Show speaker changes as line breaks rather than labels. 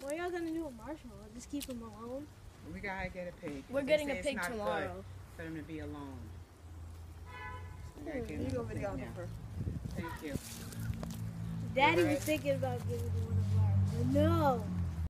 What are y'all gonna do with Marshmallow? Just keep him alone?
We gotta get a pig.
We're getting a pig tomorrow.
For him to be alone. So
You go videographer.
Thank you.
Daddy was thinking about giving one of ours. No.